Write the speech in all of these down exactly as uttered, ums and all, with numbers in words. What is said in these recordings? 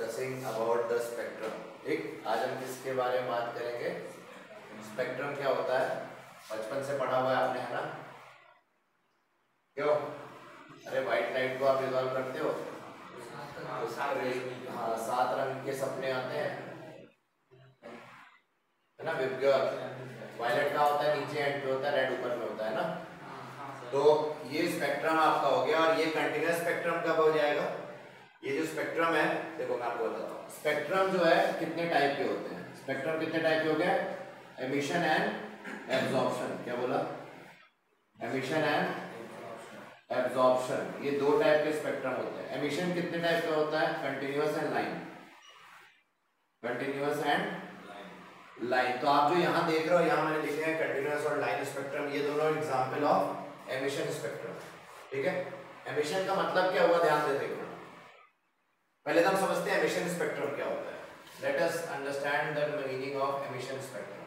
Discussing about the spectrum. ठीक, आज हम किसके बारे में बात करेंगे? स्पेक्ट्रम क्या होता है? बचपन से पढ़ा हुआ है आपने, है ना? क्यों? अरे व्हाइट लाइट को आप रिजॉल्व करते हो, हाँ, सात रंग के सपने आते हैं, है ना? विबग्योर वायलेट का होता है नीचे, एंड पे होता है रेड ऊपर में होता है ना। तो ये स्पेक्ट्रम आपका हो गया। और ये कंटिन्यूअस स्पेक्ट्रम कब हो जाएगा? ये जो स्पेक्ट्रम है, देखो मैं आपको बताता हूँ, स्पेक्ट्रम जो है कितने टाइप के होते हैं? स्पेक्ट्रम कितने टाइप के हो गए? Emission and absorption. क्या बोला? एमिशन एंड एब्जॉर्प्शन, ये दो टाइप के स्पेक्ट्रम होते हैं। एमिशन कितने टाइप का होता है? Continuous and line. Continuous and line. तो आप जो यहाँ देख रहे हो, यहाँ मैंने लिखे हैं कंटिन्यूअस और लाइन स्पेक्ट्रम, ये दोनों एग्जाम्पल ऑफ एमिशन स्पेक्ट्रम। ठीक है, एमिशन का मतलब क्या हुआ, ध्यान से देखना। पहले तो हम समझते हैं एमिशन स्पेक्ट्रम क्या होता है। Let us understand the meaning of emission spectrum.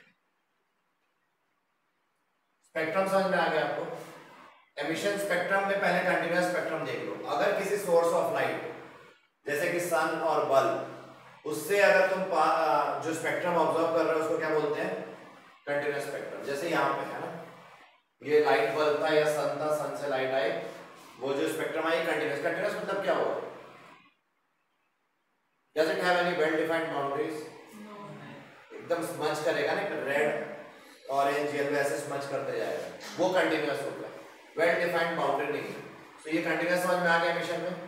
Spectrum समझ में आ गया आपको? एमिशन स्पेक्ट्रम में पहले कंटिन्यूअस स्पेक्ट्रम देख लो। अगर किसी सोर्स ऑफ लाइट जैसे कि सन और बल्ब, उससे अगर तुम जो स्पेक्ट्रम ऑब्जर्व कर रहे हो उसको क्या बोलते हैं? Continuous spectrum. जैसे यहाँ पे है ना, ये लाइट बल्ब था या सन था, सन से लाइट आई, वो जो स्पेक्ट्रम आई कंटिन्यूअस। कंटिन्यूअस मतलब क्या हुआ? Does it have any well defined boundaries? No. एकदम स्मच करेगा ना, रेड ऑरेंज येलो ऐसे स्मच करते जाएगा, वो कंटिन्यूअस होगा। वेल डिफाइंड बाउंड्री नहीं है। तो ये कंटिन्यूअस समझ में आ गया एमिशन में।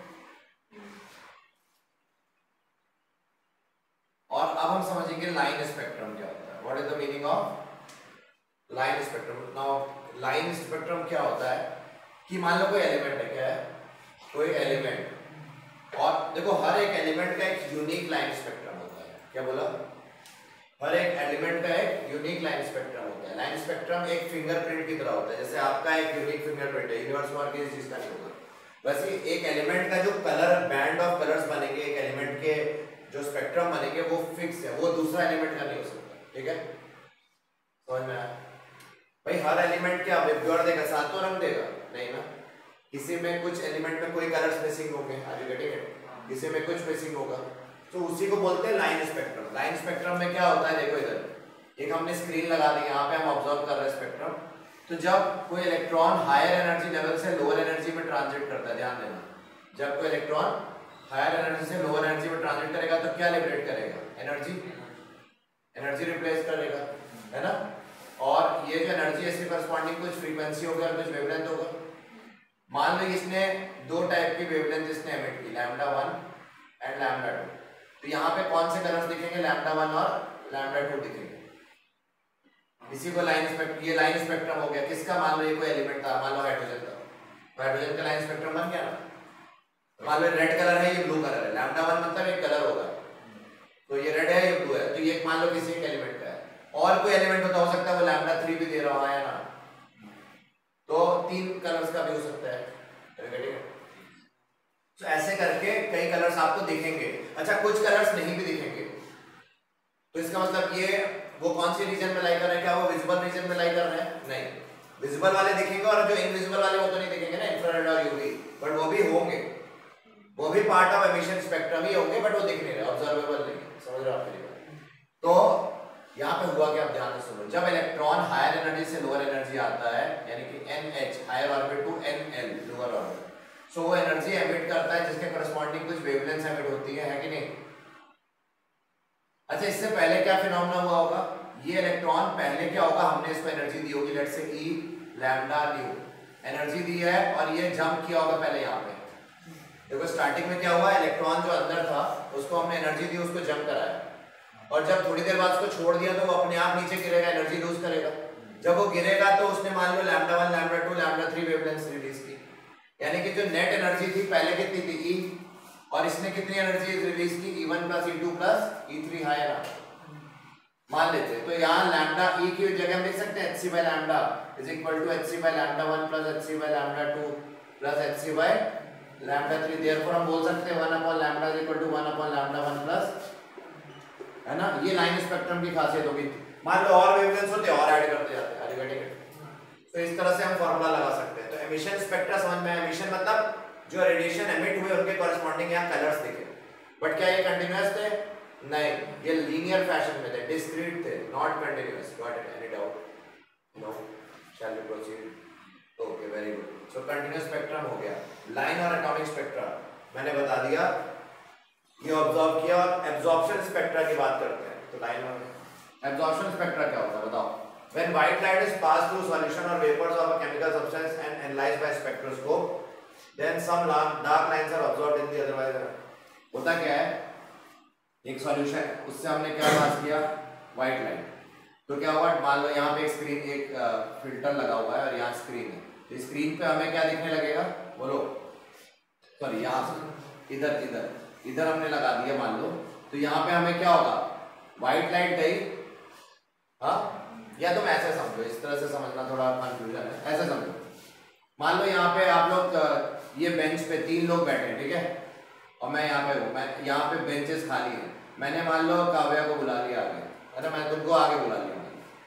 और अब हम समझेंगे लाइन स्पेक्ट्रम क्या होता है। What is the meaning of line spectrum? Now line spectrum क्या होता है कि मान लो कोई एलिमेंट है, क्या है? कोई एलिमेंट, और देखो हर एक एलिमेंट का एक यूनिक लाइन स्पेक्ट्रम होता है। क्या बोला? हर एक एलिमेंट का एक यूनिक लाइन स्पेक्ट्रम होता है। लाइन स्पेक्ट्रम एक फिंगरप्रिंट की तरह होता है। जैसे आपका एक यूनिक फिंगरप्रिंट है, यूनिवर्स में और किसी चीज का नहीं होगा। वैसे एक एलिमेंट का जो कलर बैंड ऑफ कलर्स बनेंगे, एक एलिमेंट के जो स्पेक्ट्रम बनेंगे, वो फिक्स है, वो दूसरा एलिमेंट का नहीं हो सकता। ठीक है, समझ में आया भाई? हर एलिमेंट क्या विबग्योर देगा, सातों रंग देगा? नहीं ना, किसी में कुछ एलिमेंट में कोई कलर्स मिसिंग होंगे, आर यू गेटिंग इट? किसी में कुछ मिसिंग होगा, तो उसी को बोलते हैं लाइन स्पेक्ट्रम। लाइन स्पेक्ट्रम में क्या होता है, देखो इधर एक हमने स्क्रीन लगा दी, यहाँ पे हम ऑब्जर्व कर रहे हैं स्पेक्ट्रम। तो जब कोई इलेक्ट्रॉन हायर एनर्जी लेवल से लोअर एनर्जी में ट्रांजिट करता है, ध्यान देना, जब कोई इलेक्ट्रॉन हायर एनर्जी से लोअर एनर्जी में ट्रांजिट करेगा तो क्या लिबरेट करेगा? एनर्जी। एनर्जी रिप्लेस करेगा, है ना? और ये जो एनर्जी इसके करस्पॉन्डिंग कुछ फ्रीक्वेंसी होगा और कुछ वेवलेंथ होगा। मान लो इसने दो टाइप की वेवलेंथ इसने एमिट की, lambda one and lambda two. तो यहाँ पे कौन से कलर्स दिखेंगे? लैम्डा वन और लैम्डा टू दिखेंगे। इसी को लाइन स्पेक्ट्रम, ये लाइन स्पेक्ट्रम हो गया। किसका? मान लो ये कोई एलिमेंट था, मान लो हाइड्रोजन का, तो हाइड्रोजन का लाइन स्पेक्ट्रम बन गया ना। मान लो रेड कलर है, ये ब्लू कलर है, लैम्डा वन मतलब एक कलर होगा, तो ये रेड है, ये ब्लू है, तो ये मान लो किसी एक एलिमेंट का है। और कोई एलिमेंट होता हो सकता है वो लैम्डा थ्री भी दे रहा है ना, तो तीन कलर्स का भी हो सकता है। तो ऐसे करके कई कलर्स आपको दिखेंगे। अच्छा, कुछ कलर्स नहीं भी दिखेंगे, तो इसका मतलब ये वो कौन सी रीजन में लाई कर रहे हैं? क्या वो विजिबल रीजन में लाई कर रहे हैं? नहीं, विजिबल वाले दिखेंगे, और जो इनविजिबल वाले वो तो नहीं दिखेंगे ना, इंफ्रारेड और यूवी, बट वो भी होंगे, वो भी पार्ट ऑफ एमिशन स्पेक्ट्रम ही होंगे, बट वो दिख नहीं रहे, ऑब्जर्वेबल नहीं। समझ रहे हो आप मेरी बात? तो यहाँ पे हुआ कि आप ध्यान से सुनो, जब इलेक्ट्रॉन हायर एनर्जी से लोअर एनर्जी आता है, यानी कि N H higher orbit to N L lower orbit, so वो एनर्जी एमिट करता है जिसके करस्पॉन्डिंग कुछ वेवलेंथ एमिट होती है, है कि नहीं? अच्छा, इससे पहले क्या फिनोमेना हुआ होगा? ये इलेक्ट्रॉन पहले क्या होगा, हमने इसको एनर्जी दी होगी, let's say E lambda nu energy दी है, और ये जंप किया होगा पहले यहाँ पे। देखो स्टार्टिंग में क्या हुआ, इलेक्ट्रॉन जो अंदर था उसको हमने एनर्जी दी, उसको जंप कराया, और जब थोड़ी देर बाद उसको छोड़ दिया तो वो अपने आप नीचे गिरेगा, एनर्जी लूज करेगा। जब वो गिरेगा तो उसने मान लो lambda one, lambda two, lambda three wavelengths release की, यानी कि जो नेट एनर्जी थी पहले कितनी थी? ई, और इसने कितनी एनर्जी रिलीज की? E one plus E two plus E three higher मान लेते हैं। तो यहाँ लैम्डा ई की जगह हम लिख सकते हैं H C by lambda is equal to H C by lambda one plus H C by lambda two plus H C by lambda three. Therefore हम बोल सकते हैं one upon lambda is equal to one upon lambda one plus, है ना? ये line spectrum की खासियत होगी। मान लो और वेवलेंथ्स होते और ऐड करते जाते हैं, तो इस तरह से हम फार्मूला लगा सकते हैं। तो एमिशन स्पेक्ट्रा समझ में, एमिशन मतलब जो रेडिएशन एमिट हुए उनके कॉरेस्पॉन्डिंग यहाँ कलर्स दिखे। बट क्या ये कंटिन्यूअस थे? नहीं, ये लीनियर फैशन में थे, डिस्क्रीट थे, not continuous. Got it? Any doubt? No? Shall we proceed? Okay, very good. So continuous spectrum हो गया। लाइन और एटॉमिक स्पेक्ट्रा मैंने बता दिया, ये ऑब्जर्व किया। और एब्जॉर्प्शन स्पेक्ट्रा की बात करते हैं। तो लाइन और एब्जॉर्प्शन स्पेक्ट्रा क्या होता है बताओ? When white light is passed through solution or vapors of a chemical substance and analyzed by spectroscope, then some dark lines are observed in the otherwise. होता क्या है? एक सॉल्यूशन, उससे हमने क्या पास किया? White light. तो क्या हुआ? मान लो यहाँ पे एक स्क्रीन, एक फिल्टर लगा हुआ है और यहाँ स्क्रीन है। तो स्क्रीन पे हमें क्या दिखने लगेगा? बोलो। सॉरी, यहाँ से इधर इधर इधर हमने लगा दिया मान लो। तो यहाँ पे हमें क्या होगा? व्हाइट लाइट गई, हाँ, या तुम ऐसे समझो, इस तरह से समझना थोड़ा कंफ्यूजन है। ऐसे समझो, मान लो यहाँ पे आप लोग ये बेंच पे तीन लोग बैठे हैं, ठीक है, और मैं यहाँ पे हूँ, मैं यहाँ पे बेंचेस खाली हैं। मैंने मान लो काव्या को बुला लिया आगे, अरे मैं तुमको आगे बुला लिया,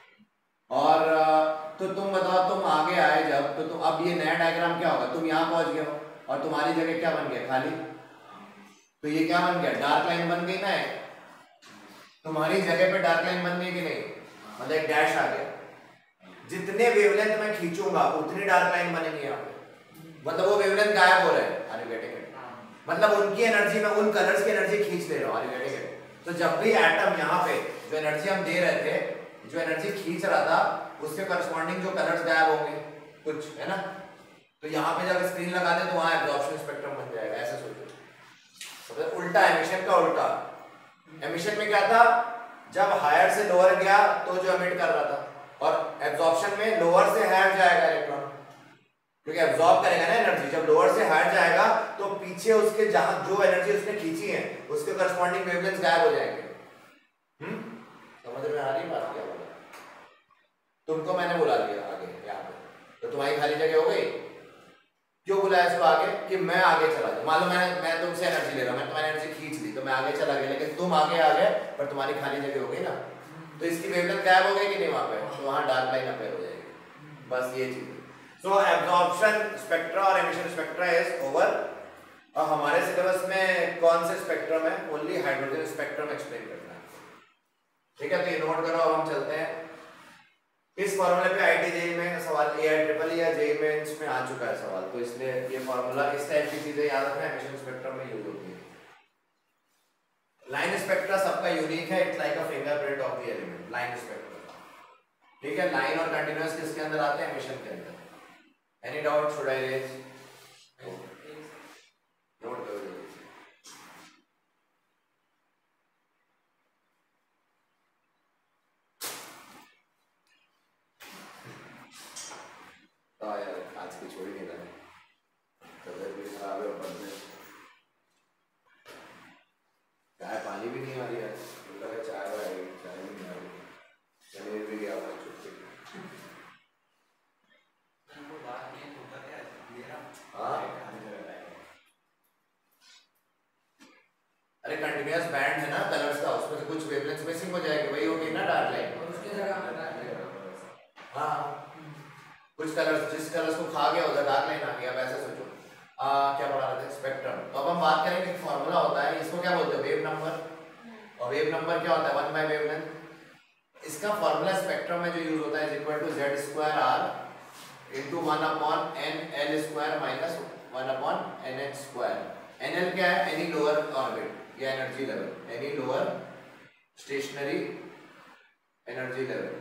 और तो तुम बताओ, तुम आगे आए जब, तो तुम अब ये नया डायग्राम क्या होगा? तुम यहाँ पहुंच गए हो और तुम्हारी जगह क्या बन गया? खाली। तो ये क्या बन गया? डार्क लाइन बन गई ना। तुम्हारी जगह पे डार्क लाइन बन गई कि नहीं? मतलब एक डैश आ गया। जितने वेवलेंथ मैं खींचूंगा उतनी डार्क लाइन बनेगी यहाँ पे। मतलब वो वेवलेंथ गायब हो रहे हैं। Are you getting it? मतलब उनकी एनर्जी में उन कलर्स की एनर्जी खींच ले रहा हूँ। Are you getting it? तो जब भी एटम यहाँ पे जो एनर्जी हम दे रहे थे, जो एनर्जी खींच रहा था, उसके करस्पॉन्डिंग जो कलर्स गायब होंगे कुछ, है ना? तो यहाँ पे जब स्क्रीन लगा दे तो वहां एब्जॉर्प्शन स्पेक्ट्रम बन जाएगा। ऐसे सोचो, तो उल्टा, एमिशन का उल्टा। एमिशन में क्या था? जब हायर से लोअर गया तो जो एमिट कर रहा था, और एब्जॉर्प्शन में लोअर से हायर जाएगा इलेक्ट्रॉन, क्योंकि एब्जॉर्ब करेगा ना एनर्जी। जब लोअर से हायर जाएगा तो पीछे उसके जहां जो एनर्जी उसने खींची है उसके करस्पॉन्डिंग वेवलेंथ गायब हो जाएंगे। हम्म समझ में आ रही बात? क्या बोला? तुमको मैंने बुला लिया आगे यहाँ पे, तो तुम्हारी खाली जगह हो गई। क्यों बुलाया इसको आगे? कि मैं आगे चला जाऊँ। मान लो मैं मैं तुमसे एनर्जी ले रहा हूँ, मैं तुम्हारी एनर्जी खींच ली तो मैं आगे चला गया, लेकिन तुम आगे आ गए पर तुम्हारी खाली जगह हो गई ना, तो इसकी वेवलेंथ गायब हो गई कि नहीं वहां पे? तो वहां डार्क लाइन अपेयर हो जाएगी। बस ये चीज। सो एब्जॉर्प्शन स्पेक्ट्रा और एमिशन स्पेक्ट्रा इज ओवर। और हमारे सिलेबस में कौन से स्पेक्ट्रम है? ओनली हाइड्रोजन स्पेक्ट्रम एक्सप्लेन करना है, ठीक है? तो ये नोट करो। अब हम चलते हैं इस फॉर्मूले पे। आईटी जेई में सवाल, एआई ट्रिपल या जेई मेंस में आ चुका है सवाल, तो इसलिए ये फॉर्मूला, इस टाइप की चीजें याद रखना, एमिशन स्पेक्ट्रम में यूज होती है। लाइन स्पेक्ट्रा सबका यूनिक है, it's like a fingerprint of the element. Line spectra, ठीक है? लाइन और कंटीन्यूअस किसके अंदर आते हैं? एमिशन के अंदर। Any doubt? Should I raise? Note करो। आज की छोड़ी नहीं रहा, तबियत भी खराब है, ऊपर में चाय पानी भी नहीं आ रही है। लगा चाय आएगी, चाय भी नहीं आ रही। चलिए भी गया हुआ छुट्टी। हाँ, अरे कंटिन्यूअस बैंड है ना कलर्स का, उसमें से कुछ वेवलेंथ मिसिंग हो जाएगी, वही होगी ना डार्क लाइन। और उसके जगह हाँ, कुछ कलर्स, जिस कलर्स को खा गया उधर डार्क लाइन आ गया। वैसे सोचो। आ, क्या पढ़ा रहे थे? स्पेक्ट्रम। तो अब हम बात करेंगे, एक फॉर्मूला होता है, इसको क्या बोलते हैं? Wave number. और वेव नंबर क्या होता है? One by wavelength. इसका फॉर्मूला स्पेक्ट्रम में जो यूज होता है, equal to Z square R into one upon N L square minus one upon N H square. N L क्या है? एनी लोअर ऑर्बिट या energy level, any lower stationary energy level.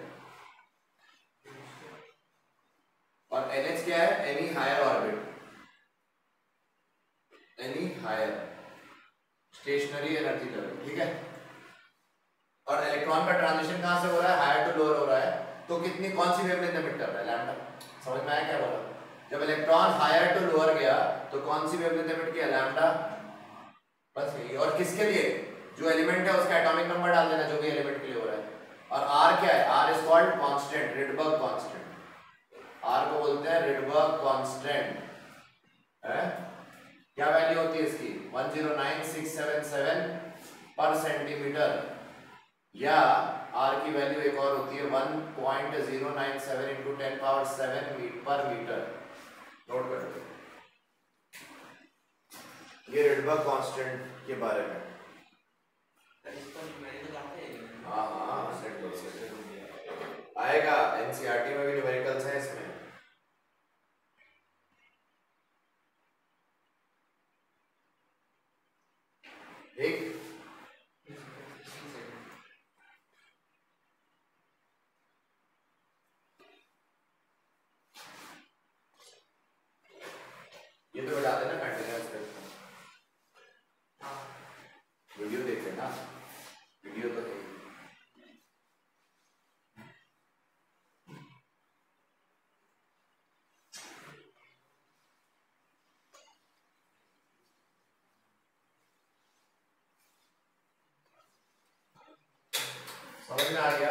और N H क्या है? Any higher orbit, any higher stationary energy level, ठीक है? और electron का ट्रांजिशन कहां से हो रहा है? हायर टू लोअर हो रहा है, तो कितनी, कौन सी वेवलेंथ एमिट कर रहा है? लैम्डा। समझ में आया क्या बोला? जब इलेक्ट्रॉन हायर टू लोअर गया तो कौन सी वेवलेंथ एमिट किया? लैम्डा। बस यही। और किसके लिए? जो एलिमेंट है उसका एटॉमिक नंबर डाल देना, जो भी एलिमेंट के लिए हो रहा है। और आर क्या है? R is called constant, Rydberg constant. R को बोलते हैं रिडबर्ग कांस्टेंट, है? क्या वैल्यू होती है इसकी? One zero nine six seven seven per centimetre, या आर की वैल्यू एक और होती है one point zero nine seven into ten power seven per metre. Note कर लो, ये रिडबर्ग कांस्टेंट के बारे में। एनसीईआरटी में भी न्यूमेरिकल्स हैं इसमें। ठीक, ये तो बता देना कंटिन्यूअस स्पेक्ट्रम। वीडियो देख लेना, वीडियो तो है। समझ में आ गया?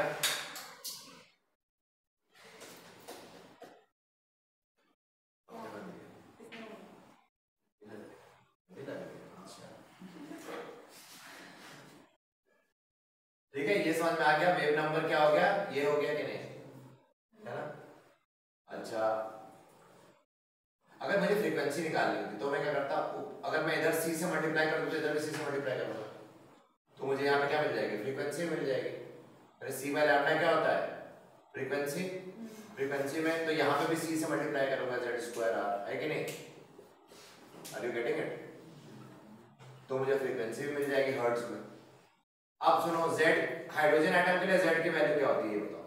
ठीक है, ये समझ में आ गया। वेव नंबर क्या हो गया, ये हो गया कि नहीं, है ना? अच्छा, अगर मुझे फ्रीक्वेंसी निकालनी होती तो मैं क्या करता, अगर मैं इधर सी से मल्टीप्लाई कर दूं तो इधर भी सी से मल्टीप्लाई करूंगा, तो मुझे यहाँ पे क्या मिल जाएगी, फ्रीक्वेंसी मिल जाएगी। अरे सी बाय लैम्डा क्या होता है, फ्रीक्वेंसी। फ्रीक्वेंसी में तो यहाँ पे भी सी से मल्टीप्लाई करूंगा, जेड स्क्वायर आर, है कि नहीं? R you getting it? तो मुझे फ्रीक्वेंसी भी मिल जाएगी हर्ट्ज में। अब सुनो, जेड हाइड्रोजन एटम के लिए जेड की वैल्यू क्या होती है ये बताओ।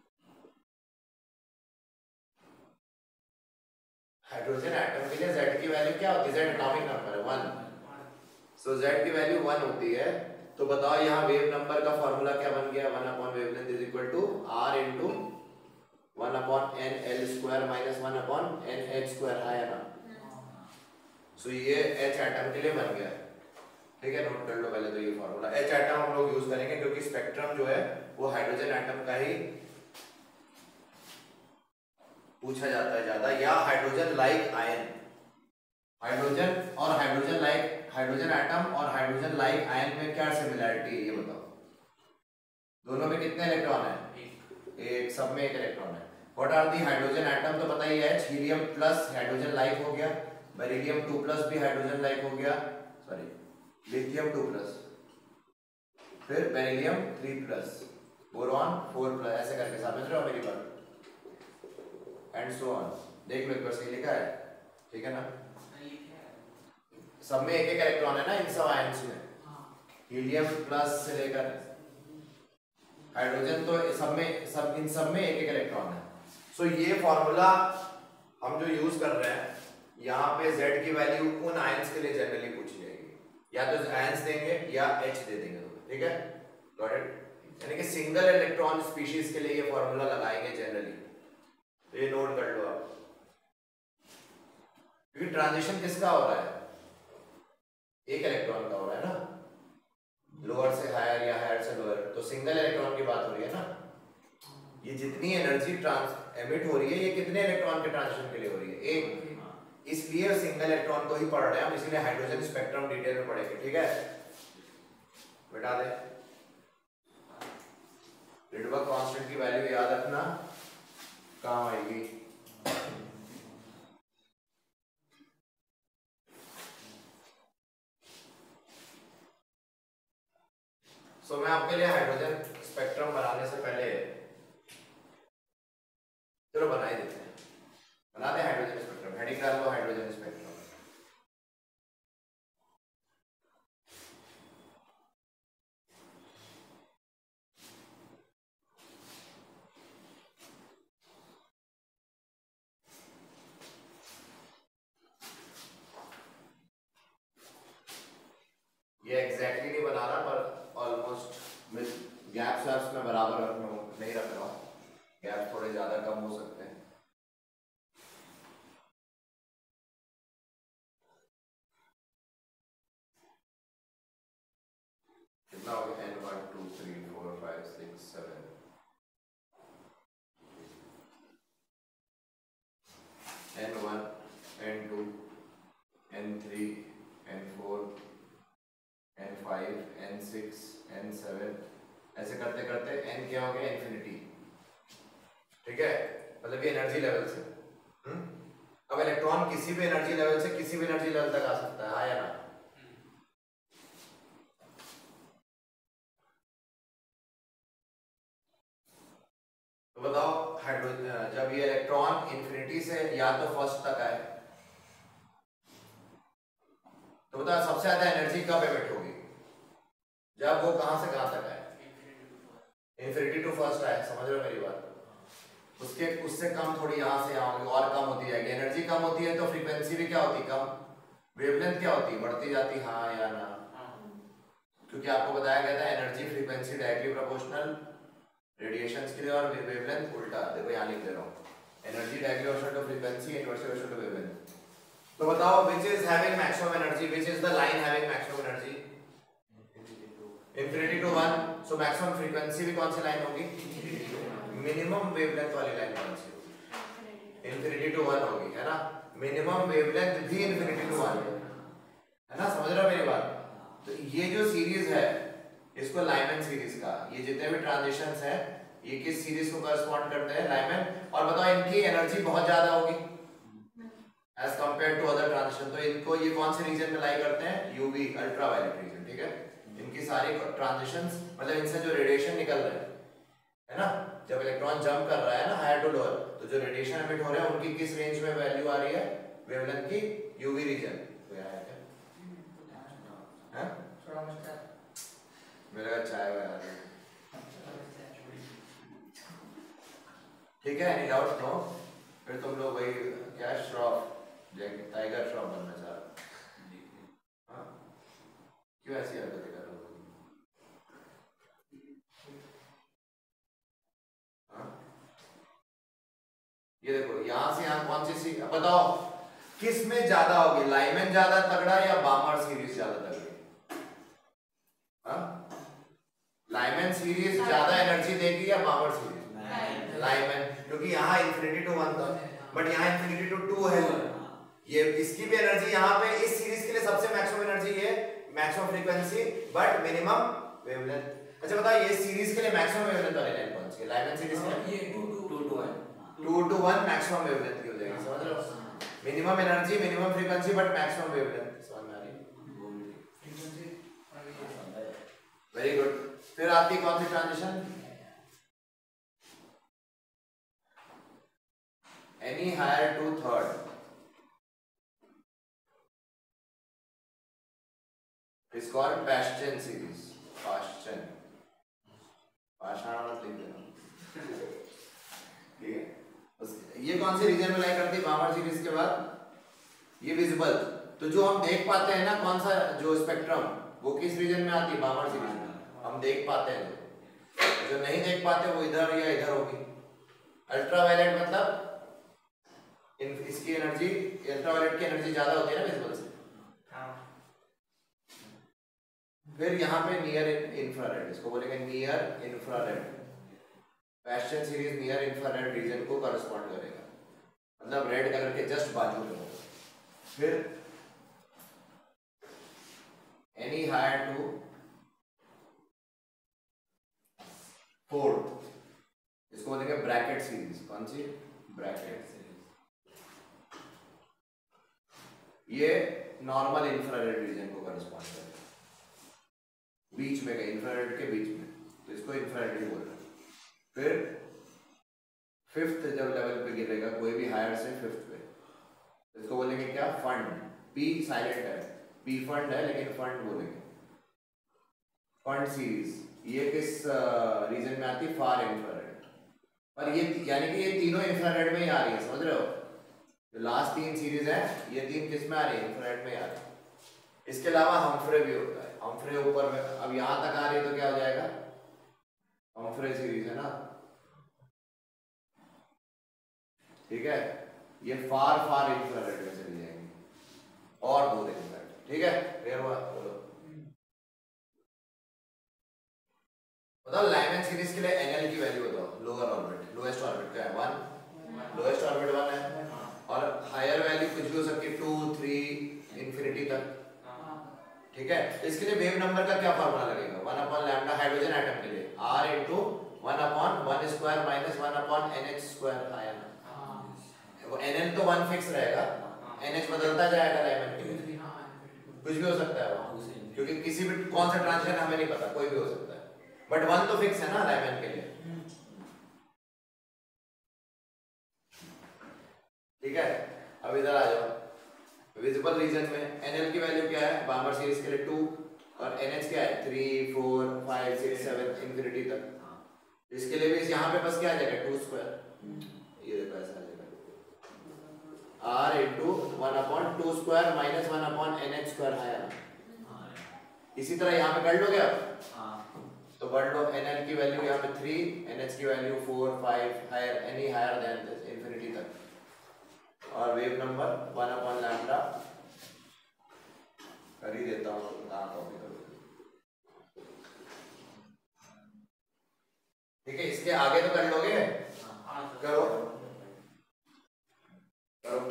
हाइड्रोजन एटम के लिए जेड की वैल्यू क्या होती है, जेड एटॉमिक नंबर है वन, सो जेड की वैल्यू वन होती है। तो बताओ यहाँ वेव नंबर का फॉर्मूला क्या बन गया, one upon wavelength is equal to R into one upon N L square minus one upon N H square, है ना? सो ये एच एटम के लिए बन गया, ठीक है? नोट कर लो पहले तो ये फॉर्मूला। एच एटम हम लोग यूज करेंगे क्योंकि स्पेक्ट्रम जो है वो हाइड्रोजन एटम का ही पूछा जाता है ज्यादा, या हाइड्रोजन लाइक आयन। हाइड्रोजन और हाइड्रोजन लाइक, हाइड्रोजन एटम और हाइड्रोजन लाइक आयन में क्या सिमिलरिटी है ये बताओ। दोनों में कितने इलेक्ट्रॉन है, एक, सब में एक इलेक्ट्रॉन है। What are the hydrogen atom, तो पता ही है, हीलियम प्लस हाइड्रोजन लाइक हो गया, बेरिलियम टू प्लस भी हाइड्रोजन लाइक हो गया, सॉरी लिथियम टू प्लस, फिर beryllium three plus, boron four plus, ऐसे करके समझ रहे हो मेरी बात, एंड सो ऑन। देख लो एक बार, सही लिखा है, ठीक है ना? सब में एक एक इलेक्ट्रॉन है ना इन सब आयन्स में, हीलियम प्लस से लेकर हाइड्रोजन, तो सब में, सब इन सब में एक एक इलेक्ट्रॉन है। सो so, ये फॉर्मूला हम जो यूज कर रहे हैं यहाँ पे Z की वैल्यू उन आयन्स के लिए जनरली पूछी जाएगी, या तो आयन्स देंगे या H दे देंगे, ठीक है? Got it? यानी कि सिंगल इलेक्ट्रॉन स्पीशीज के लिए ये फॉर्मूला लगाएंगे जनरली, तो ये नोट कर लो आप, क्योंकि ट्रांजिशन किसका हो रहा है, एक इलेक्ट्रॉन का हो रहा है ना, लोअर से हायर या हायर से लोअर, तो सिंगल इलेक्ट्रॉन की बात हो रही है ना। ये जितनी एनर्जी ट्रांस एमिट हो रही है ये कितने इलेक्ट्रॉन के ट्रांजिशन के लिए हो रही है, एक, इसलिए सिंगल इलेक्ट्रॉन को ही पढ़ रहे हैं हम, इसीलिए हाइड्रोजन स्पेक्ट्रम डिटेल में पढ़ेंगे, ठीक है? बेटा दे रिडबर्ग कांस्टेंट की वैल्यू याद रखना, काम आएगी। सो so, मैं आपके लिए हाइड्रोजन स्पेक्ट्रम बनाने से पहले, चलो बना ही देते हैं, बनाते हैं हाइड्रोजन स्पेक्ट्रम, हेडिंग डाल लो हाइड्रोजन स्पेक्ट्रम। ये एग्जैक्टली नहीं बना रहा पर ऑलमोस्ट गैप्स वैप्स में बराबर रख नहीं रख रहा हूँ, गैप थोड़े ज्यादा कम हो सकते हैं। कितना हो गया, N one two three four five six seven, N one N two N three N four N five N six N seven, ऐसे करते करते एन क्या हो गया, इन्फिनिटी, ठीक है? मतलब ये एनर्जी लेवल से, हम्म? अब इलेक्ट्रॉन किसी भी एनर्जी लेवल से किसी भी एनर्जी लेवल तक आ सकता है, हाँ या ना? तो बताओ हाइड्रो जब ये इलेक्ट्रॉन इंफिनिटी से या तो फर्स्ट तक आए तो बता सबसे ज्यादा एनर्जी कब एमिट होगी? जब वो कहां से कहां तक आए, इंफिनिटी टू फर्स्ट आए, समझ रहे हो मेरी बात? उसके उससे कम थोड़ी यहाँ से यहाँ होगी और कम होती जाएगी। एनर्जी कम होती है तो फ्रीक्वेंसी भी क्या होती, कम। वेवलेंथ क्या होती, बढ़ती जाती, हाँ या ना? क्योंकि आपको बताया गया था energy frequency directly proportional radiations के लिए और वेवलेंथ उल्टा। देखो यहाँ लिख दे रहा हूँ, energy directly proportional to frequency, inversely proportional to wavelength. तो बताओ which is having maximum energy, which is the line having maximum energy? Infinity to one. So maximum frequency भी कौन सी लाइन होगी? मिनिमम वेवलेंथ वाली लाइन कौन सी होगी? इंफिनिटी टू वन होगी, है ना? मिनिमम वेवलेंथ भी इंफिनिटी टू वन है ना, समझ रहे हो मेरी बात? तो ये जो सीरीज है इसको लाइमन सीरीज का, ये जितने भी ट्रांजिशंस है ये किस सीरीज को करस्पॉन्ड करते हैं? लाइमन। और बताओ इनकी एनर्जी बहुत ज्यादा होगी as compare to other transition. तो इनको ये कौन से रीजन में लाई करते हैं? यूवी, अल्ट्रावायलेट रीजन, ठीक है? इनकी सारी ट्रांजिशंस मतलब इनसे जो रेडिएशन निकल रहा है है ना, जब इलेक्ट्रॉन जंप कर रहा है ना हायर टू लोअर, तो जो रेडिएशन एमिट हो रहे हैं उनकी किस रेंज में वैल्यू आ रही है? वेवलेंथ की यूवी रीजन। तो यहाँ है क्या है? थोड़ा मुश्किल मेरे का चाय वाला ठीक है। Any doubt? नो? फिर तुम लोग वही क्या श्रॉफ टाइगर श्रॉफ बनना चाह रहे हो? क्यों ऐसी हरकतें कर रहे हो? ये देखो यहाँ से यहाँ कौन सी सी बताओ किस में ज्यादा होगी? लाइमन ज्यादा तगड़ा या बामर सीरीज ज्यादा तगड़ी? लाइमन सीरीज ज्यादा एनर्जी देगी या बामर सीरीज? लाइमन, क्योंकि यहाँ इंफिनिटी टू वन था बट यहाँ इंफिनिटी टू टू है। ये इसकी भी एनर्जी यहाँ पे इस सीरीज के लिए सबसे मैक्सिमम एनर्जी है, maximum frequency but minimum wavelength. अच्छा बताओ ये सीरीज के लिए मैक्सिमम वेवलेंथ वाली लाइन कौन सी है? लाइमन सीरीज के लिए ये टू टू टू टू है, two two one maximum wavelength की हो जाएगी, समझ रहे हो? Minimum energy, minimum frequency but maximum wavelength. समझ में आ रही? Very good. फिर आती कौन सी transition? Any higher to third is called Paschen series. Paschen. पाषाण लिख देना, ठीक है? ये कौन से रीजन में लाई करती है? बामर सीरीज के बाद ये विजिबल। तो जो हम देख पाते हैं ना कौन सा जो स्पेक्ट्रम, वो किस रीजन में आती है? बामर सीरीज में हम देख पाते हैं। जो जो नहीं देख पाते वो इधर या इधर होगी। अल्ट्रावायलेट मतलब इन इसकी एनर्जी, अल्ट्रावायलेट की एनर्जी ज्यादा होती है ना विजिबल से। फिर यहाँ पे नियर इंफ्रारेड, इसको बोलेंगे near infrared. Paschen series near infrared region को करस्पॉन्ड करेगा, मतलब रेड कलर के जस्ट बाजू में होगा। फिर एनी हायर टू फोर्थ, इसको बोलेंगे ब्रैकेट सीरीज। कौन सी? Brackett series. ये नॉर्मल इंफ्रारेड रीजन को करस्पॉन्ड करेगा, बीच में गए इंफ्रारेड के बीच में, तो इसको इंफ्रारेड ही बोल रहे हैं। फिर फिफ्थ जब लेवल पे गिरेगा कोई भी हायर से फिफ्थ पे, तो इसको बोलेंगे क्या? फंड। पी साइलेंट है, पी फंड है लेकिन फंड बोलेंगे। फंड सीरीज ये किस रीजन में आती है? Far infrared. और ये यानी कि ये तीनों इंफ्रारेड में ही आ रही है, समझ रहे हो? जो लास्ट तीन सीरीज है ये तीन किस में आ रही है? इंफ्रारेड में आ रही है। इसके अलावा हम्फ्रे भी होता है, हम्फ्रे ऊपर में। अब यहां तक आ रही है तो क्या हो जाएगा? हम्फ्रे सीरीज है ना, ठीक है? ये फार फार इंफ्रारेड में चली जाएंगी और दूर इंफ्रारेड, ठीक है? क्लियर हुआ? बोलो बताओ लाइमन सीरीज के लिए एनएल की वैल्यू बताओ। लोअर ऑर्बिट, लोएस्ट ऑर्बिट क्या है? वन। लोएस्ट ऑर्बिट वन है और हायर वैल्यू कुछ भी हो सकती है, टू थ्री इंफिनिटी तक, ठीक है? इसके लिए वेव नंबर का क्या फार्मूला लगेगा? One upon lambda hydrogen atom के लिए R into one upon one square minus one upon N H square आया ना। वो एनएल तो वन फिक्स रहेगा, एनएच बदलता जाएगा लाइमन के लिए, कुछ भी हो सकता है वो, क्योंकि किसी भी कौन सा ट्रांजिशन हमें नहीं पता, कोई भी हो सकता है, बट वन तो फिक्स है ना लाइमन के लिए। ठीक है, अब इधर आ जाओ, विजिबल रीजन में एनएल की वैल्यू क्या है बार्मर सीरीज के लिए टू, और एनएच क्या है three four five six seven infinity तक। इसके लिए भी यहाँ पे बस क्या आ जाएगा टू स्क्वायर, ये देखो ऐसा आ जाएगा R into one upon two square minus one upon N H square आया। इसी तरह यहाँ पे कर लोगे आप, तो बढ़ लो एन एल की वैल्यू यहाँ पे थ्री, एन एच की value four five higher any higher than this infinity तक, और wave number one upon lambda कर ही देता हूँ, कहाँ कॉपी करूँ। ठीक है, इसके आगे तो कर लोगे, करो करो।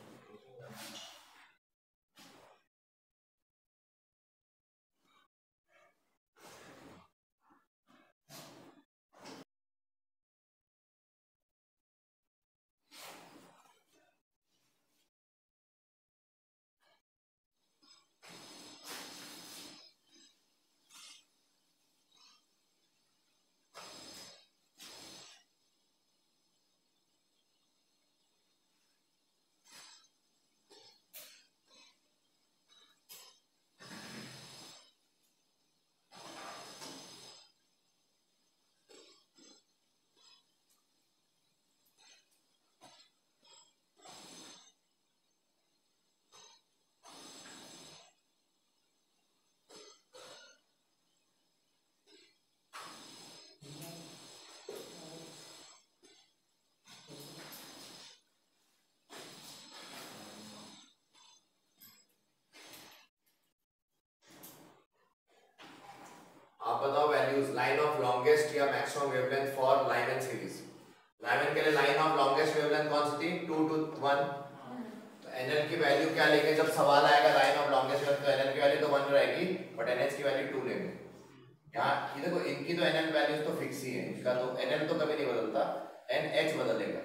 आप बताओ वैल्यूज लाइन ऑफ लॉन्गेस्ट या maximum wavelength for Lyman series. Lyman के लिए लाइन ऑफ लॉन्गेस्ट वेवलेंथ कौन सी थी टू टू वन, तो एनएल की वैल्यू क्या लेंगे जब सवाल आएगा लाइन ऑफ लॉन्गेस्ट वेवलेंथ, तो एनएल की वैल्यू तो वन रहेगी बट एनएच की वैल्यू टू लेंगे। यहाँ ये देखो इनकी तो एनएल वैल्यूज तो फिक्स ही है, इनका तो एनएल तो कभी नहीं बदलता, एनएच बदलेगा।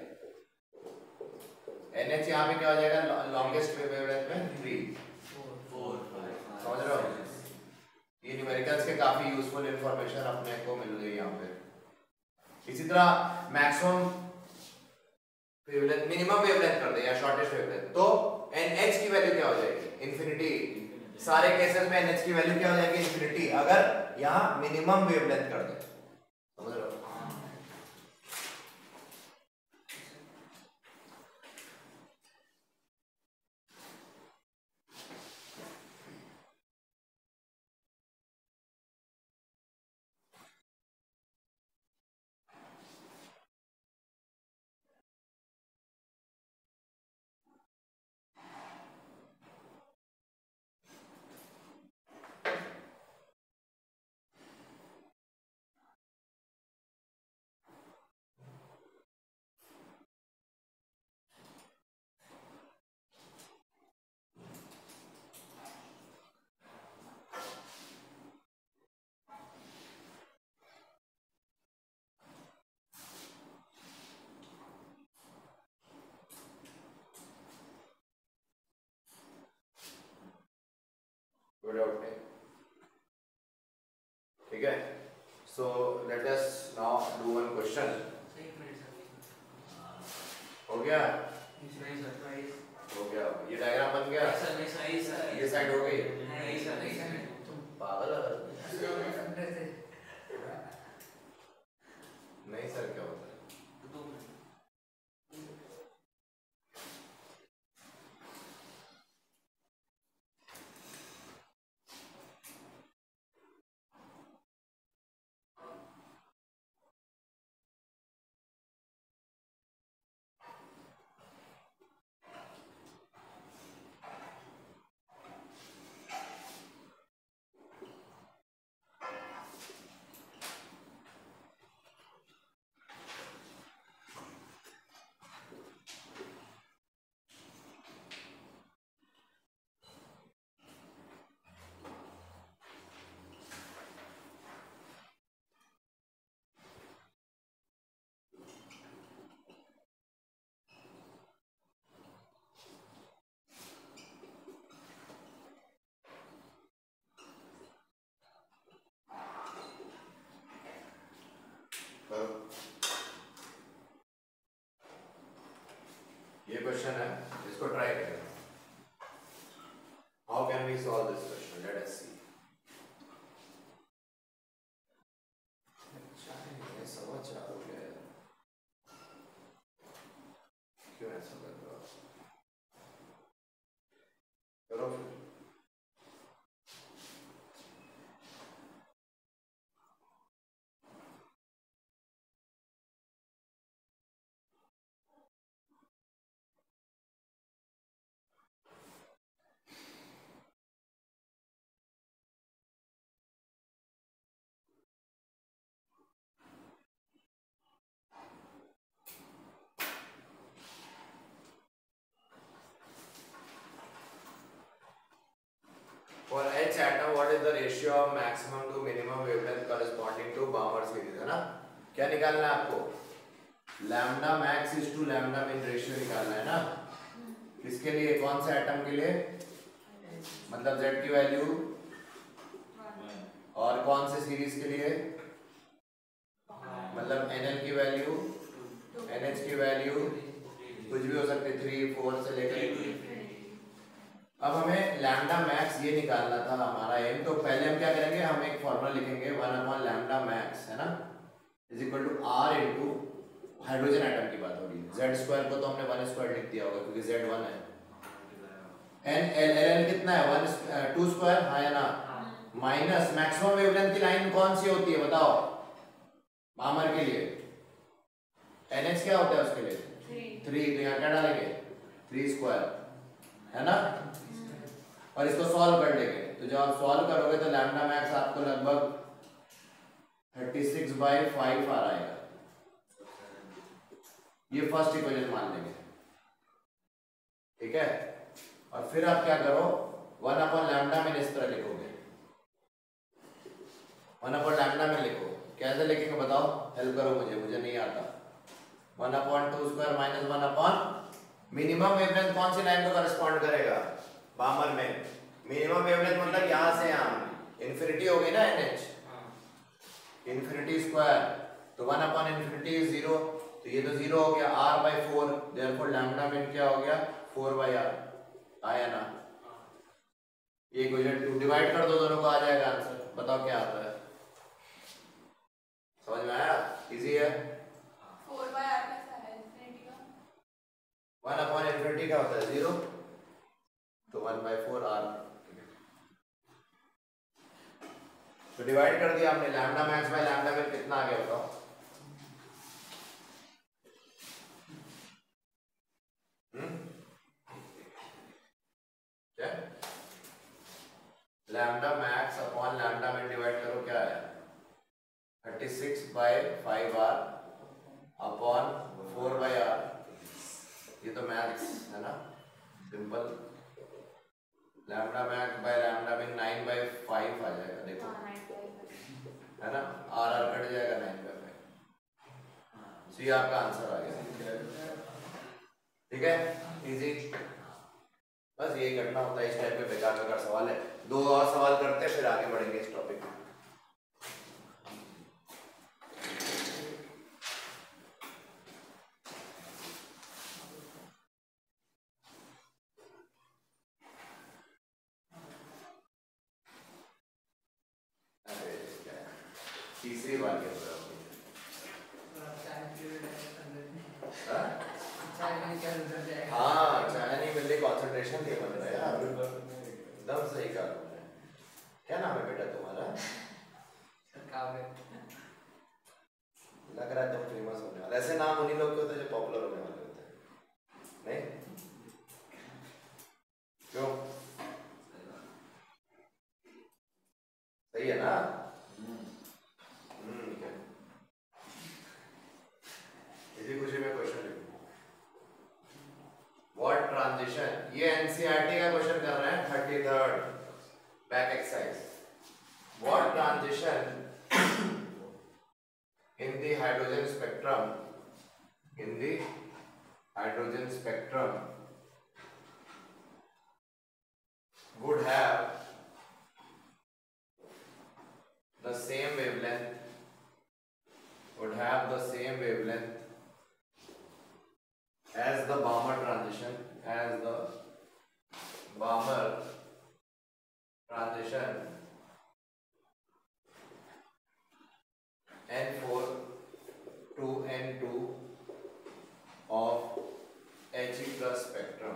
एनएच यहाँ पे क्या हो जाएगा लॉन्गेस्ट वेवलेंथ में थ्री फोर फाइव, समझ रहे हो। ये न्यूमेरिकल्स के काफी यूजफुल इंफॉर्मेशन अपने को मिल रही है यहाँ पे। इसी तरह मैक्सिमम वेवलेंथ मिनिमम वेवलेंथ कर दे या शॉर्टेस्ट वेवलेंथ, तो एनएच की वैल्यू क्या हो जाएगी इंफिनिटी। सारे केसेस में एनएच की वैल्यू क्या हो जाएगी इंफिनिटी, अगर यहाँ मिनिमम वेवलेंथ कर दे, समझ रहे हो। ठीक है, so let us now do one question. हो गया हो गया, ये डायग्राम बन गया, ये साइड हो गई, पागल नहीं सर क्या होता है। ये क्वेश्चन है, इसको ट्राई करें। How can we solve this question, let us see. सवा चार हो गया है, क्यों ऐसा लग रहा? करो फिर। For each atom, what is the ratio of maximum to minimum wavelength corresponding to Balmer series, है ना? क्या निकालना है आपको? Lambda max is to lambda min ratio निकालना है ना? किसके लिए? कौन से एटम के लिए? मतलब Z की वैल्यू और कौन से सीरीज के लिए? मतलब Nl की वैल्यू, NH की वैल्यू कुछ भी हो सकती है, थ्री फोर से लेकर। अब हमें लैम्डा मैक्स ये निकालना था हमारा एम, तो पहले हम क्या करेंगे, हम एक फॉर्मूला लिखेंगे वन अपॉन लैम्डा मैक्स, है ना, is equal to R into hydrogen atom की बात हो रही है, जेड स्क्वायर को तो हमने वन स्क्वायर लिख दिया होगा क्योंकि जेड वन है, एन एल एल कितना है, वन टू स्क्वायर, हाँ या ना, माइनस मैक्सिमम वेवलेंथ की लाइन कौन सी होती है बताओ बामर के लिए? एनएच क्या होता है उसके लिए? थ्री, तो यहाँ क्या डालेंगे? थ्री स्क्वायर, है ना, और इसको सॉल्व कर लेंगे, तो जब आप सॉल्व करोगे तो लैम्डा मैक्स आपको लगभग थर्टी सिक्स बाई फाइव आ आएगा। ये फर्स्ट इक्वेशन मान लेंगे, ठीक है, और फिर आप क्या करो, वन अपॉन लैम्डा में इस तरह लिखोगे, वन अपॉन लैम्डा में लिखो, कैसे लिखेंगे बताओ, हेल्प करो मुझे, मुझे नहीं आता। One upon two square minus one upon minimum wavelength कौन सी लाइन को करस्पॉन्ड करेगा बामर में? मिनिमम वेवलेंथ मतलब यहां से यहां इन्फिनिटी हो गई ना, एनएच इन्फिनिटी स्क्वायर, तो one upon infinity is zero, तो ये तो जीरो हो गया, R by four, therefore lambda min क्या हो गया, फोर बाई आर, आया ना? ये इक्वेशन टू डिवाइड कर दो दोनों को, आ जाएगा आंसर, बताओ क्या आता है, समझ में आया? इजी है। फोर बाई आर कैसा है इन्फिनिटी का? वन अपॉन इन्फिनिटी क्या होता है, जीरो, तो वन बाई फोर आर, तो डिवाइड कर दिया हमने, लैम्डा मैक्स बाय लैम्डा मिन कितना आ गया बताओ? हम्म क्या? Lambda max upon lambda min divide करो, क्या है? Thirty six by five R upon four by R, ये तो मैथ्स है ना, simple, lambda max by lambda min nine by five आ जाएगा, देखो है ना, आर आर कट जाएगा, नाइन बाई फाइव, सी आपका आंसर आ गया, ठीक है, इजी, बस यही करना होता है, इस टाइप के बेकार बेकार सवाल है, दो और सवाल करते हैं फिर आगे बढ़ेंगे इस टॉपिक में। तीसरी बार के हाँ, चाहे नहीं मिल रही, कॉन्सेंट्रेशन नहीं बन रहा है यार, एकदम सही कहा तुमने। क्या नाम है बेटा तुम्हारा? लग रहा है तुम फेमस होने वाले, ऐसे नाम उन्हीं लोग के होते हैं जो पॉपुलर होने वाले होते हैं, नहीं? क्यों? सही है ना? हम्म इसी खुशी में क्वेश्चन लिखो, व्हाट ट्रांजिशन, ये एनसीईआरटी का क्वेश्चन कर रहे हैं, thirty third back exercise, what transition in the hydrogen spectrum, in the hydrogen spectrum would have the same wavelength, would have the same wavelength as the Balmer transition. plus spectrum,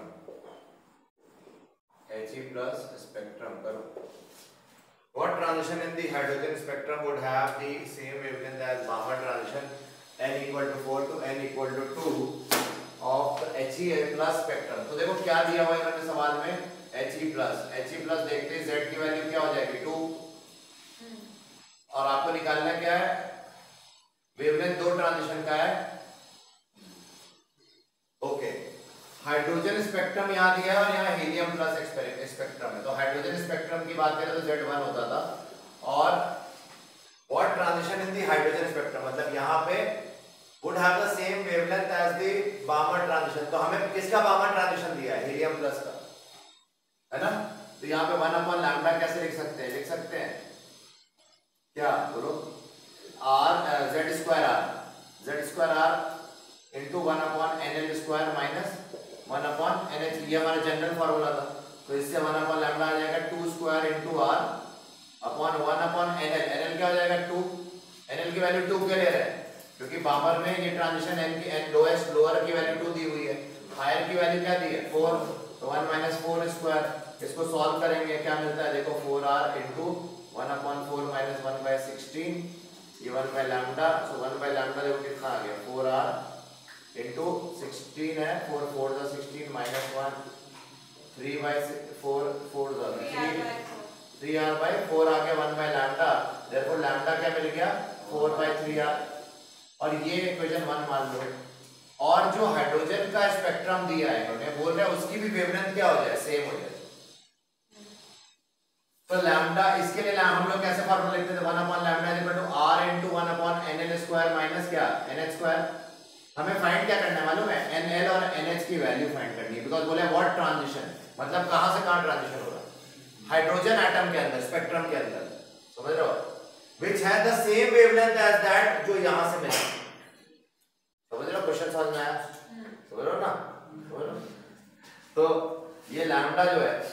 He plus spectrum करो. What transition in the hydrogen spectrum would have the same wavelength as Balmer transition n equal to four to n equal to two of the He plus spectrum. तो देखो क्या दिया हुआ है इन्होंने सवाल में He plus. He plus देखते ही Z की वैल्यू क्या हो जाएगी टू, और आपको निकालना क्या है वेवलेंथ दो ट्रांजिशन का है. ओके, हाइड्रोजन स्पेक्ट्रम यहाँ दिया है और यहाँ हीलियम प्लस स्पेक्ट्रम है. तो हाइड्रोजन स्पेक्ट्रम की बात करें तो Z वन होता था, और what transition in the hydrogen spectrum मतलब यहाँ पे would have the same wavelength as the Balmer transition. तो हमें किसका Balmer transition दिया है? हीलियम प्लस का, है ना. तो यहाँ पे वन अपॉन लैम्डा कैसे लिख सकते हैं? लिख सकते हैं क्या बोलो, R Z square R Z square R into one upon N L square minus one upon N H. ये हमारा जनरल फॉर्मूला था. तो इससे वन अपॉन लैम्डा आ जाएगा two square into R upon one upon N L. N L क्या हो जाएगा टू, एन एल की वैल्यू टू के ले रहे हैं क्योंकि बामर में ये ट्रांजिशन एन की एन लोएस्ट लोअर की वैल्यू टू दी हुई है, हायर की वैल्यू क्या दी है फोर. तो वन माइनस फोर स्क्वायर, इसको सॉल्व करेंगे क्या मिलता है देखो four R into one upon four minus one by sixteen, ये one by lambda. So one by lambda देखो कितना आ गया फोर आर इंटू सिक्सटीन है, four four the sixteen minus one, three by four four the three three R by four आ गया one by lambda. Therefore lambda क्या मिल गया फोर बाय थ्री आर. और ये इक्वेशन वन मान लो. और जो हाइड्रोजन का स्पेक्ट्रम दिया है इन्होंने, बोल रहे हैं उसकी भी वेवलेंथ क्या हो जाए सेम हो जाए. तो लैम्डा इसके लिए हम लोग कैसे फार्मूला लिखते थे one upon lambda equal to R into one upon N L square minus क्या एन एच स्क्वायर. हमें फाइंड क्या करना है मालूम है, एन एल और एन एच की वैल्यू फाइंड करनी है. बिकॉज़ बोले व्हाट ट्रांजिशन मतलब कहां से कहां ट्रांजिशन हो रहा है हाइड्रोजन एटम के अंदर स्पेक्ट्रम के अंदर, समझ रहे हो, which has the same wavelength as that जो यहां से मिला. समझ रहे हो क्वेश्चन समझ में आया? समझ रहे हो ना, समझ रहे हो. तो ये लैम्डा जो है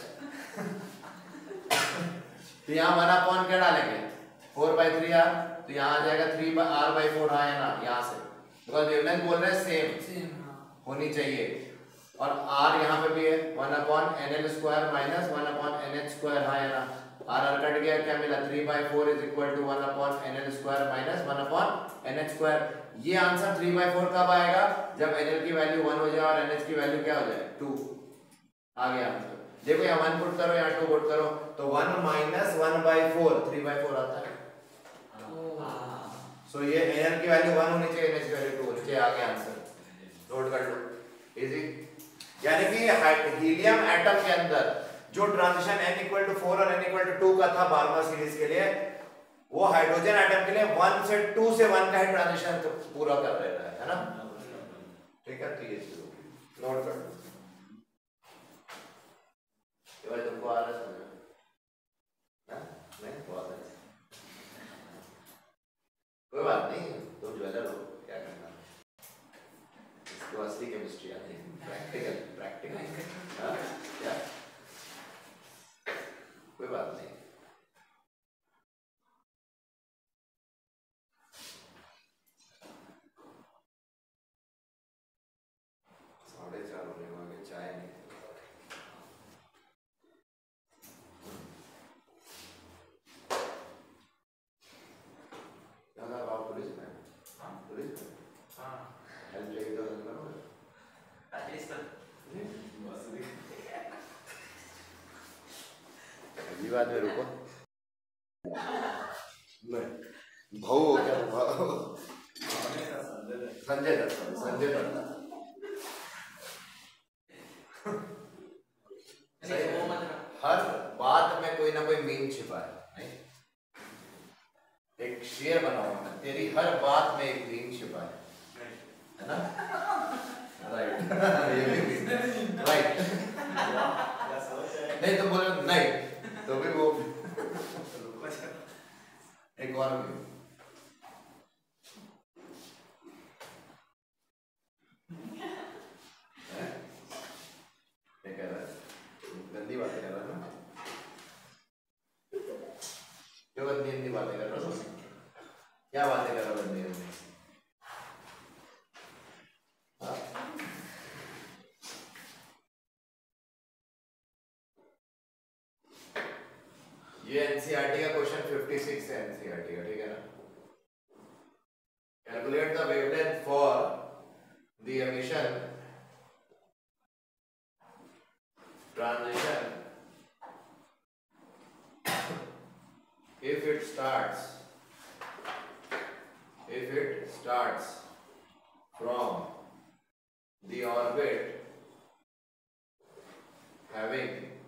तो यहाँ वन अपॉन क्या डालेंगे फोर बाई थ्री आर, तो यहाँ आ जाएगा three by R by four है ना यहाँ से, बिकॉज वेवलेंथ बोल रहे हैं सेम सेम होनी चाहिए. और आर यहाँ पे भी है one upon N L square minus one upon N H square है ना. आर आर कट गया क्या मिला three by four is equal to one upon N L square minus one upon N H square. ये answer three by four कब आएगा जब N L की वैल्यू वन हो जाए और एन एच की वैल्यू क्या हो जाए टू. आ गया आंसर. देखो यहाँ वन पुट करो यहाँ टू पुट करो तो one minus one by four three by four आता है. सो so, ये एन एल की वैल्यू वन होनी चाहिए, एन एच की वैल्यू टू होनी चाहिए. आ गया आंसर, नोट कर लो, इजी. यानी कि हीलियम एटम के अंदर जो transition n equal to four और n इक्वल टू टू का था बार्मा सीरीज के लिए, वो हाइड्रोजन एटम के लिए वन से टू से वन का ही ट्रांजिशन तो पूरा कर देता है, है ना. ठीक है, तो ये चीज नोट कर लो. ये वाला तुमको आ रहा है समझ में? हां नहीं बहुत अच्छा, कोई बात नहीं, तुम ज्वेलर हो क्या करना, इसको असली केमिस्ट्री आती है, प्रैक्टिकल प्रैक्टिकल. हां क्या कोई बात नहीं. साढ़े चार होने वाले, चाय नहीं क्या था बाप पुलिस में. हाँ पुलिस में हाँ हेल्प चाहिए तो हेल्प करो अगली बात में रुको. नहीं भाऊ हो क्या भाऊ संजय दत्त संजय दत्त हर बात में कोई ना कोई मीन छिपा है. नहीं एक शेर बनाओ तेरी हर बात में एक मीन छिपा है, है ना. राइट राइट नहीं तो बोलो नहीं तो भी वो एक और भी क्या कह रहा है, गंदी बातें कर रहा है ना. क्यों गंदी गंदी बातें कर रहा हो, क्या बातें कर रहा हो गंदी गंदी. ये एनसीईआरटी का क्वेश्चन छप्पन है एनसीईआरटी का, ठीक है ना। Calculate the wavelength for the emission transition if it starts if it starts from the orbit having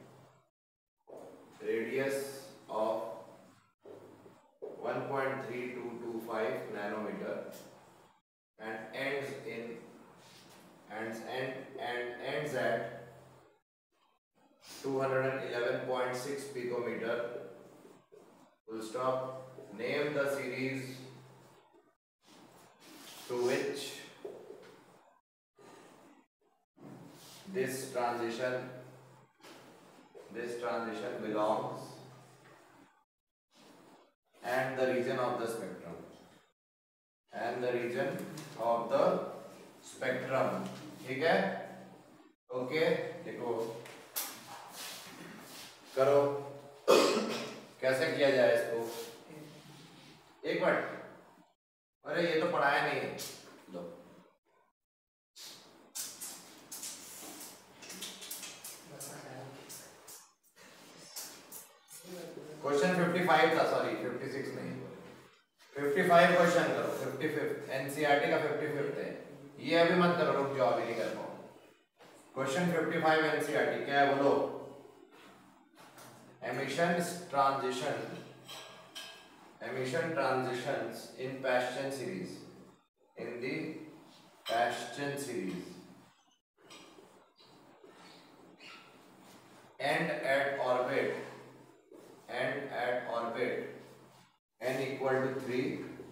radius of one point three two two five nanometer and ends in ends and and ends at two hundred eleven point six picometer. Full stop. Name the series to which this transition this transition belongs and the region of the spectrum and the region of the spectrum. ठीक है? Okay, देखो करो कैसे किया जाए इसको। एक minute, अरे ये तो पढ़ाया नहीं है। लो क्वेश्चन पचपन था, सॉरी छप्पन नहीं, पचपन क्वेश्चन करो। पचपन एनसीईआरटी का पचपन है ये, अभी मत करो, रुक जाओ, अभी नहीं कर पाऊँ। क्वेश्चन पचपन एनसीईआरटी क्या है बोलो। emission transition emission transitions in Paschen series in the Paschen series end at orbit end at orbit n equal to three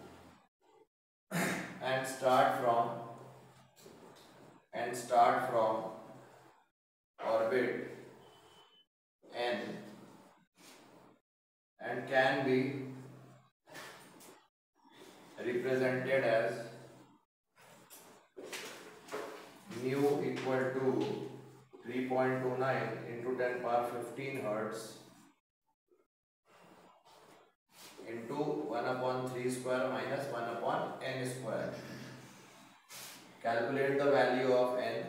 and start from and start from orbit n and can be represented as mu equal to three point two nine into ten power fifteen hertz into one upon three square minus one upon n square. Calculate the value of n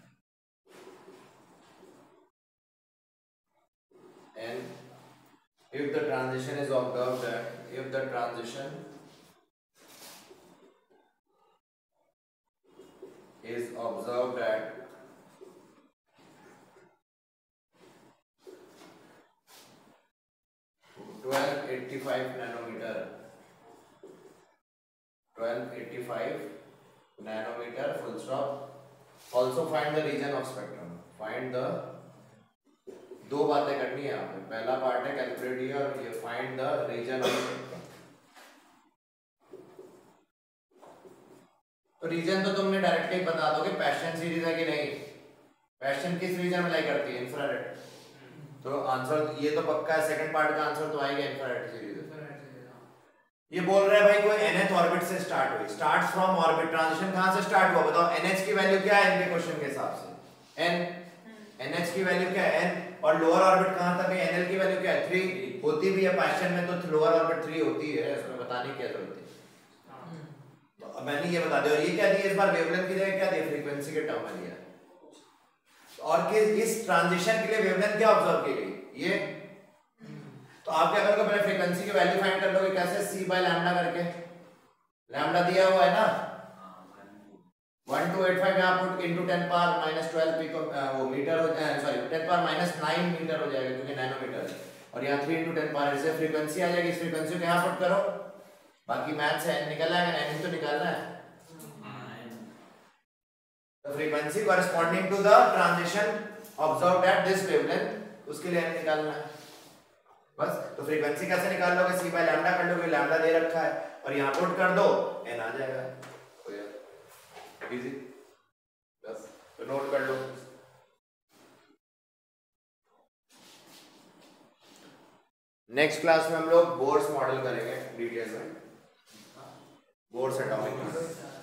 n if the transition is observed at if the transition is observed at twelve eighty-five nanometer twelve eighty-five nanometer full stop. Also find the region of spectrum. Find the दो बातें करनी है यहाँ पे। पहला part है calculate ये और ये find the region of spectrum. तो रीजन तो तुमने डायरेक्टली बता दोगे पैशन सीरीज है कि नहीं। पैशन किस रीजन में लाई करती है? इंफ्रारेड। तो आंसर ये तो पक्का है, सेकंड पार्ट का आंसर तो आएगा इंफ्रारेड सीरीज। ये बोल रहा है भाई कोई nth ऑर्बिट से स्टार्ट हुई, स्टार्ट फ्रॉम ऑर्बिट, ट्रांजिशन कहां से स्टार्ट हुआ बताओ। nh की वैल्यू क्या है इनके क्वेश्चन के हिसाब से? n nh की वैल्यू क्या है? n। और लोअर ऑर्बिट कहां तक है? nl की वैल्यू क्या है? थ्री। होती भी है पैशन में तो लोअर ऑर्बिट थ्री होती है, इसमें बताने की जरूरत है। तो अब मैंने ये बता दिया। और ये क्या दिया इस बार? वेवलेंथ की जगह क्या दिया? फ्रीक्वेंसी के टर्म में दिया। और किस इस ट्रांजिशन के लिए वेवलेंथ क्या ऑब्जर्व की गई? ये। तो आप क्या करोगे? पहले फ्रीक्वेंसी की वैल्यू फाइंड कर लोगे। कैसे? c बाय लैम्डा करके। लैम्डा दिया हुआ है ना वन टू एट फाइव, यहाँ put into ten power minus twelve pico वो मीटर हो जाए, sorry ten power minus nine metre हो जाएगा क्योंकि नैनोमीटर है। और यहाँ थ्री इनटू टेन पावर इससे फ्रीक्वेंसी आ जाएगी। इस फ्रीक्वेंसी को यहाँ पुट करो, बाकी मैथ से निकल आएगा। एन तो निकालना है। तो frequency corresponding to the transition observed at this wavelength, उसके लिए एन निकालना है बस। तो फ्रीक्वेंसी कैसे निकाल लोगे? सी बाय लैम्डा कर लोगे, लैम्डा दे रखा है और यहाँ पुट कर दो, एन आ जाएगा। इजी बस, तो नोट कर लो। नेक्स्ट क्लास में हम लोग बोर्स मॉडल करेंगे डिटेल में, बोर्स एटॉमिक मॉडल।